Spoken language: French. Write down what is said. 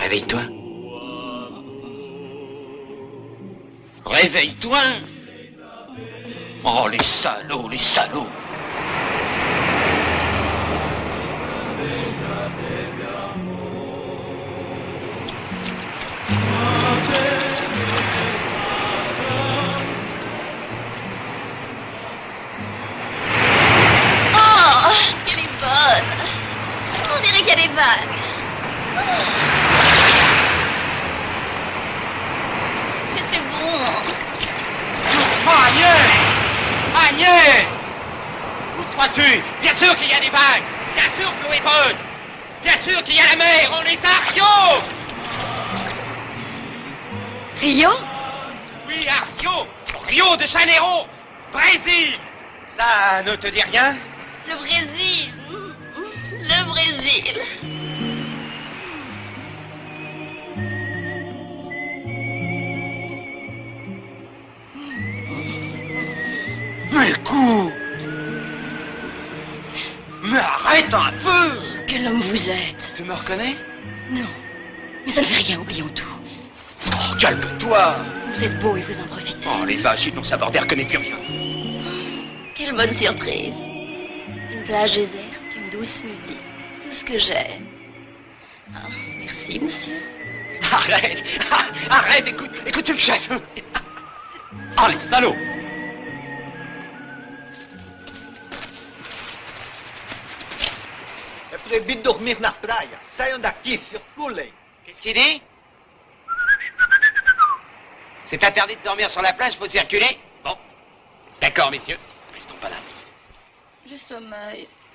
Réveille-toi. Réveille-toi. Oh, les salauds, les salauds. Oh, qu'elle est bonne. On dirait qu'il y a des vagues. Mais c'est bon. Oh, Agnès! Agnès! Où crois-tu? Bien sûr qu'il y a des vagues! Bien sûr que l'eau est bonne! Bien sûr qu'il y a la mer! On est à Rio! Rio? Oui, à Rio! Rio de Janeiro! Brésil! Ça ne te dit rien? Le Brésil. Le Brésil. Mais écoute! Mais arrête un peu! Quel homme vous êtes? Tu me reconnais? Non. Mais ça ne fait rien, oublions tout. Oh, calme-toi! Vous êtes beau et vous en profitez. Oh, les vaches, ils n'ont savoir ne reconnaît plus rien. Quelle bonne surprise. Une plage déserte, une douce musique. Tout ce que j'aime. Ah, merci, monsieur. Arrête! Arrête! Écoute, tu me chasses! Oh, les salauds! É proibido dormir na praia. Saiam daqui, circulem. Qu'est-ce qu'il dit? C'est interdit de dormir sur la plage, faut circuler? Bon. D'accord, messieurs. Restons pas là. Je sommeille.